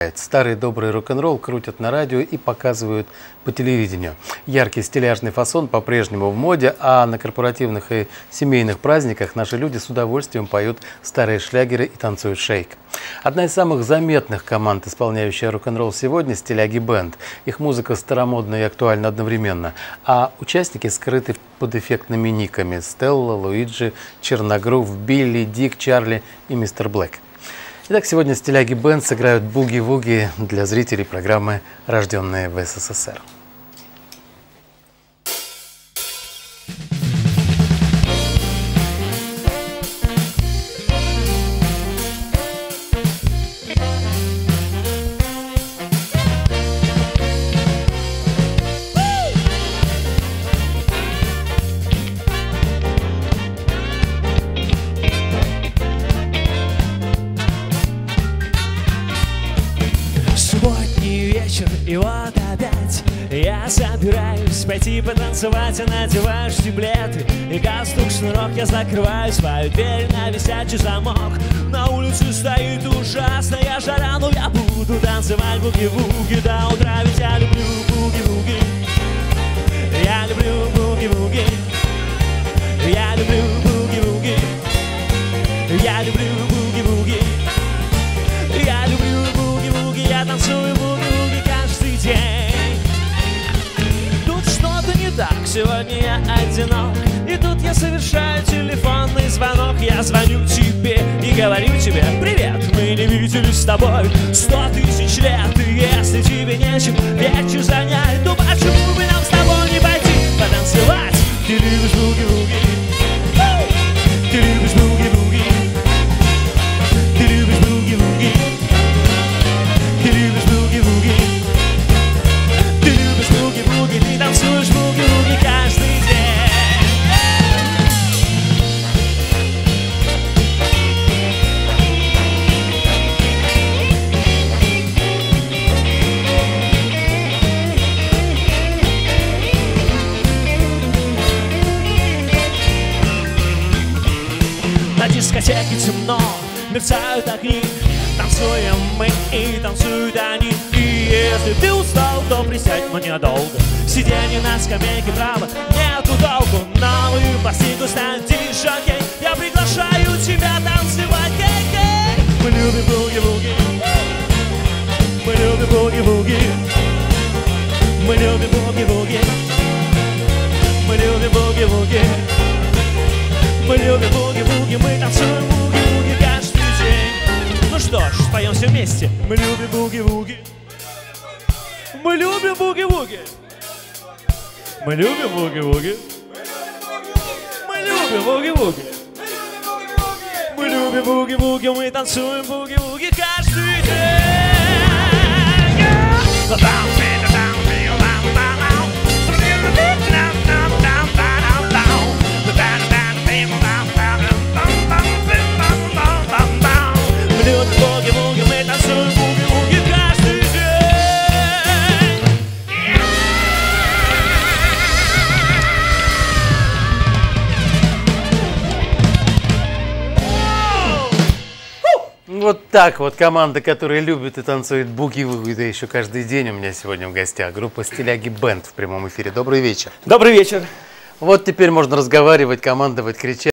Старый добрый рок-н-ролл крутят на радио и показывают по телевидению. Яркий стиляжный фасон по-прежнему в моде, а на корпоративных и семейных праздниках наши люди с удовольствием поют старые шлягеры и танцуют шейк. Одна из самых заметных команд, исполняющая рок-н-ролл сегодня, Стиляги Бэнд. Их музыка старомодна и актуальна одновременно, а участники скрыты под эффектными никами: Стелла, Луиджи, Черногрув, Билли, Дик, Чарли и Мистер Блэк. Итак, сегодня Стиляги Бэнд сыграют буги-вуги для зрителей программы «Рожденные в СССР». И вот опять я собираюсь пойти потанцевать, а надеваешь стиблеты и галстук, шнурок, я закрываю свою дверь на висячий замок. На улице стоит ужасная жара, но я буду танцевать буги-вуги до утра, ведь я люблю буги-вуги. Я люблю буги-вуги. Я люблю буги-вуги. Я люблю буги-вуги. Я люблю буги-вуги, я танцую буги-вуги каждый день. Тут что-то не так, сегодня я одинок, и тут я совершаю телефонный звонок. Я звоню тебе и говорю тебе: привет, мы не виделись с тобой 100 000 лет, и если тебе нечем вечер занять, то почему бы нам с тобой не пойти потанцевать? Ты любишь буги-вуги, ты любишь буги-вуги, ты любишь буги-вуги, ты любишь буги-вуги, ты любишь буги-вуги, ты танцуешь буги-вуги каждый день. На дискотеке темно, мерцают огни, танцуем мы и танцуют они. И если ты устал, то присядь мне долго. Сиденье на скамейке право, нету толку. Новую пластинку ставь дишокей. Я приглашаю тебя танцевать, кей-кей. Мы любим буги-вуги, мы любим буги-вуги, мы любим буги-вуги, мы любим буги-вуги, мы любим буги-вуги, мы танцуем буги-вуги каждый день. Ну что ж, споем все вместе. Мы любим буги-вуги. Мы любим буги-вуги. Мы любим буги-вуги. Мы любим буги-вуги. Мы любим буги-вуги, мы танцуем буги-вуги каждый день. Вот так вот команда, которая любит и танцует буги-вуги, да еще каждый день, у меня сегодня в гостях группа Стиляги Бэнд в прямом эфире. Добрый вечер. Добрый вечер. Вот теперь можно разговаривать, командовать, кричать.